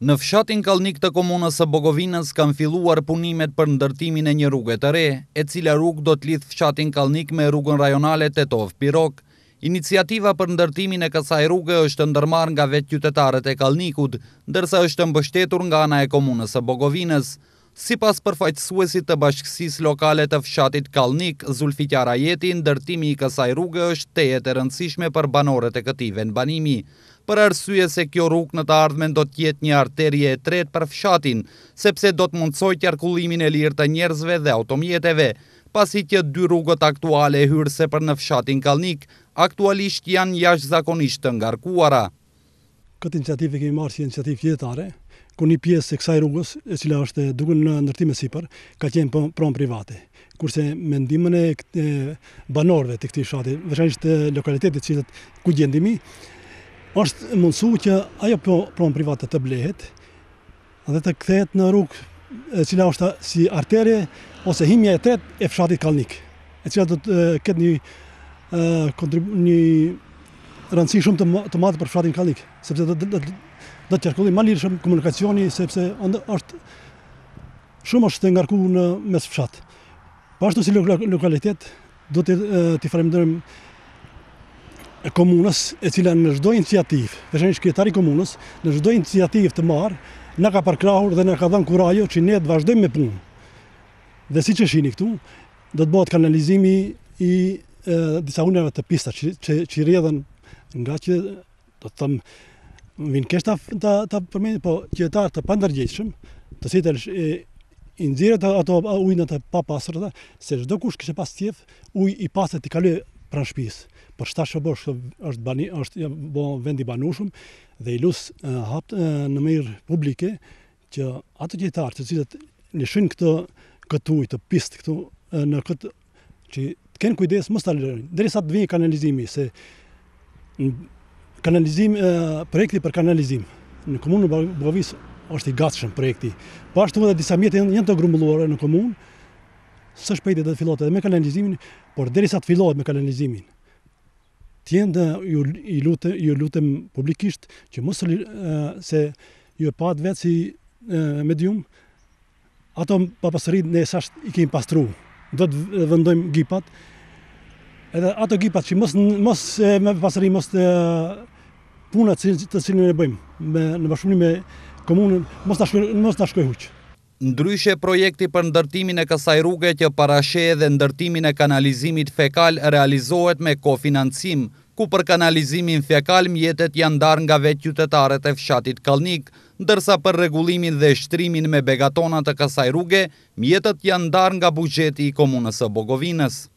Në fshatin Kallnik të komunës së Bogovinës kanë filluar punimet për ndërtimin e një rruge të re, e cila rrugë do të lidh fshatin Kallnik me rrugën rajonale Tetov-Pirok. Iniciativa për ndërtimin e kësaj rruge është ndërmarrë nga vetë qytetarët e Kallnikut, ndërsa është mbështetur nga ana e komunës së Bogovinës. Sipas përfaqësuesit të bashkësisë lokale të fshatit Kallnik, Zulfiqar Ajeti, ndërtimi i kësaj rruge është tejet e rëndësishme për banorët e këtij vendbanimi, për arsye se kjo rrugë në të ardhmen do të jetë një arterie e tretë për fshatin, sepse do të mundsojë qarkullimin e lirë të njerëzve dhe automjeteve, pasi që dy rrugët aktuale hyrëse për në fshatin Kallnik aktualisht janë jashtëzakonisht të ngarkuara. Këtë iniciativë kemi marrë si iniciativë qytetare, ku një pjesë e kësaj rrugës, e cila është duke në ndërtim e sipër, ka qenë pronë private. Kurse me ndihmën e banorëve të këtij fshati, veçanërisht të lokalitetit të cilët ku gjendemi, është mundësu që ajo pronë private të blehet dhe të kthehet në rrugë e cila është si arterie ose himja e tretë e fshatit Kallnik, e cila do të ketë një rëndësi shumë të madhe për fshatin Kallnik, sepse do të qarkullim më lirshëm komunikacioni, sepse është të ngarkuar në mes fshat. Ashtu si lokalitet, do t'i falenderojmë komunës, e cila në çdo iniciativë, veçanërisht kryetari i komunës, në çdo iniciativë të marrë, na ka përkrahur dhe na ka dhënë kurajo që ne të vazhdojmë me punë. Dhe siç e shihni këtu, do të bëhet kanalizimi i disa unave të pista që rrjedhen nga që do të them vinë kesh ta përmendin, po qytetarë të pandërgjegjshëm, të cilët i nxjerrin ato ujë të papastërta, se çdo kush kishte pas qejf ujë i pastër të kaloj pranë shtëpisë. Por tash është vend i banueshëm dhe i lut hap në mënyrë publike që ato qytetarë të cilët lëshojnë këtë ujë të pistë këtu në këtë që të kenë kujdes mos ta lërojnë derisa të vijë kanalizimi, se projekti për kanalizim në komunën e Bogovinës është i gatshëm projekti. Po ashtu edhe disa mjete janë të grumbulluara në komunë, së shpejti do të fillohet edhe me kanalizimin, por derisa të fillohet me kanalizimin, ju lutem publikisht që mos se ju e pat vetë si medium, ato papastëritë ne sash i kemi pastruar. Do të vendojmë gipat, edhe ato gipat që mos me pasëri, mos punat të cilën e bëjmë në bashkëpunim me komunën, mos ta shkojë huq. Ndryshe, projekti për ndërtimin e kësaj rruge që parasheh edhe ndërtimin e kanalizimit fekal realizohet me kofinancim, ku për kanalizimin fekal mjetet janë ndarë nga vetë qytetarët e fshatit Kallnik, ndërsa për rregullimin dhe shtrimin me begatona të kësaj rruge, mjetet janë ndarë nga buxheti i komunës së Bogovinës.